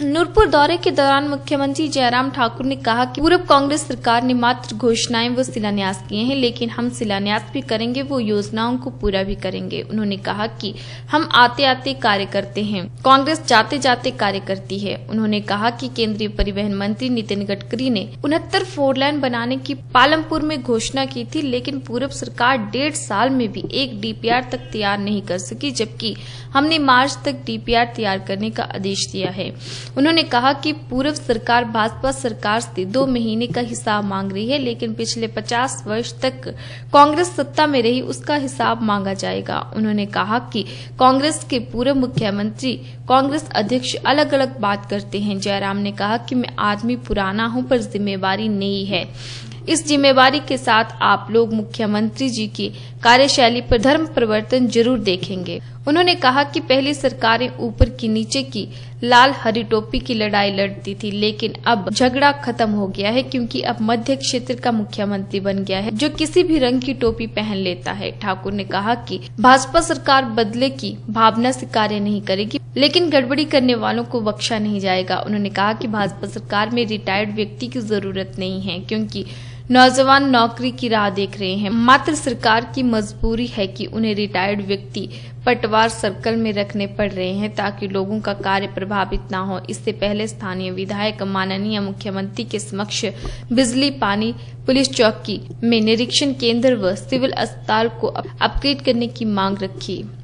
नूरपुर दौरे के दौरान मुख्यमंत्री जयराम ठाकुर ने कहा कि पूर्व कांग्रेस सरकार ने मात्र घोषणाएं व शिलान्यास किए हैं, लेकिन हम शिलान्यास भी करेंगे, वो योजनाओं को पूरा भी करेंगे। उन्होंने कहा कि हम आते आते कार्य करते हैं, कांग्रेस जाते जाते कार्य करती है। उन्होंने कहा कि केंद्रीय परिवहन मंत्री नितिन गडकरी ने 69 4 लेन बनाने की पालमपुर में घोषणा की थी, लेकिन पूर्व सरकार 1.5 साल में भी एक डीपीआर तक तैयार नहीं कर सकी, जबकि हमने मार्च तक डीपीआर तैयार करने का आदेश दिया है। उन्होंने कहा कि पूर्व सरकार भाजपा सरकार से 2 महीने का हिसाब मांग रही है, लेकिन पिछले 50 वर्ष तक कांग्रेस सत्ता में रही, उसका हिसाब मांगा जाएगा। उन्होंने कहा कि कांग्रेस के पूर्व मुख्यमंत्री, कांग्रेस अध्यक्ष अलग अलग बात करते हैं। जयराम ने कहा कि मैं आदमी पुराना हूं, पर जिम्मेवारी नई है। इस जिम्मेवारी के साथ आप लोग मुख्यमंत्री जी की कार्यशैली पर धर्म परिवर्तन जरूर देखेंगे। उन्होंने कहा कि पहली सरकारें ऊपर की नीचे की लाल हरी टोपी की लड़ाई लड़ती थी, लेकिन अब झगड़ा खत्म हो गया है, क्योंकि अब मध्य क्षेत्र का मुख्यमंत्री बन गया है, जो किसी भी रंग की टोपी पहन लेता है। ठाकुर ने कहा कि भाजपा सरकार बदले की भावना से कार्य नहीं करेगी, लेकिन गड़बड़ी करने वालों को बख्शा नहीं जाएगा। उन्होंने कहा कि भाजपा सरकार में रिटायर्ड व्यक्ति की जरूरत नहीं है, क्योंकि नौजवान नौकरी की राह देख रहे हैं। मात्र सरकार की मजबूरी है कि उन्हें रिटायर्ड व्यक्ति पटवार सर्कल में रखने पड़ रहे हैं, ताकि लोगों का कार्य प्रभावित न हो। इससे पहले स्थानीय विधायक माननीय मुख्यमंत्री के समक्ष बिजली, पानी, पुलिस चौकी में निरीक्षण केंद्र व सिविल अस्पताल को अपग्रेड करने की मांग रखी।